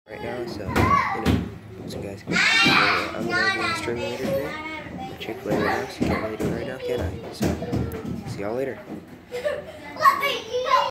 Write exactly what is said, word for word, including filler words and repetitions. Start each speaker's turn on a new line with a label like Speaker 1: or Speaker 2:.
Speaker 1: right now, so, you know, so guys, I'm gonna be streaming later today. Chick-fil-A right now, so can't really do it right now, can I? So, see y'all later.